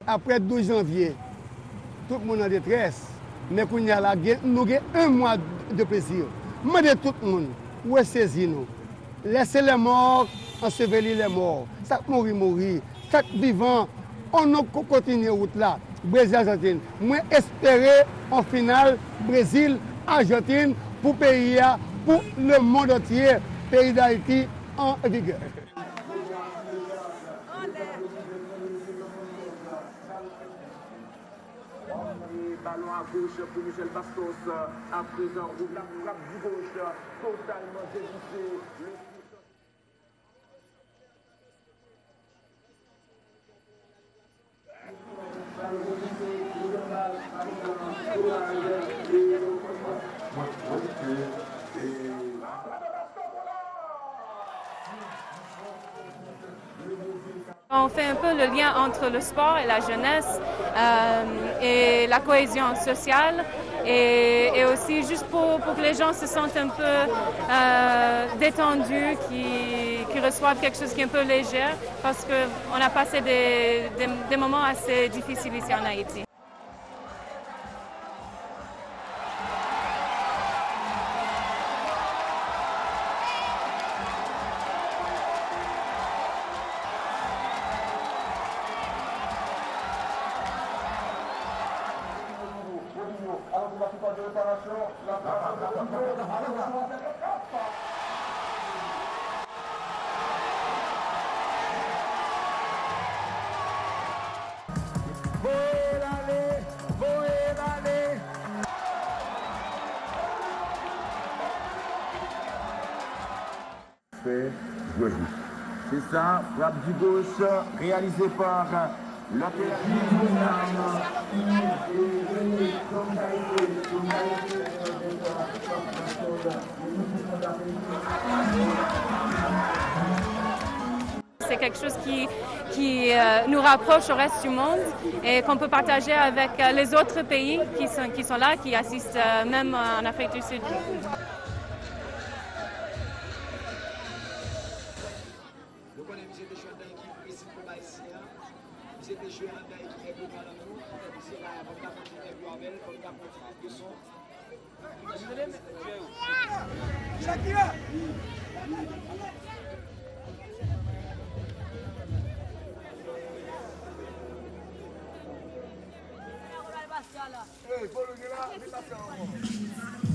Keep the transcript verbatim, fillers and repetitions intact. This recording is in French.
après douze janvier, tout le monde en détresse, mais qu'on y a là, nous avons un mois de plaisir. Je dis tout le monde, où est saisi nous? Laissez les morts, ensevelir les morts. Ça mourir, mourir. Ça vivant, on continue route là. Brésil, Argentine. Moi, espérer en finale Brésil, Argentine pour pays, pour le monde entier, pays d'Haïti en vigueur. Ballon à gauche pour Michel Bastos. À présent, roule la frappe du gauche, totalement dévissé. On fait un peu le lien entre le sport et la jeunesse euh, et la cohésion sociale et, et aussi juste pour, pour que les gens se sentent un peu euh, détendus, qui, qui reçoivent quelque chose qui est un peu léger parce qu'on a passé des, des, des moments assez difficiles ici en Haïti. C'est ça, frappe du gauche, réalisé par latéral. C'est quelque chose qui, qui euh, nous rapproche au reste du monde et qu'on peut partager avec euh, les autres pays qui sont, qui sont là, qui assistent euh, même en Afrique du Sud. Hey, follow me now.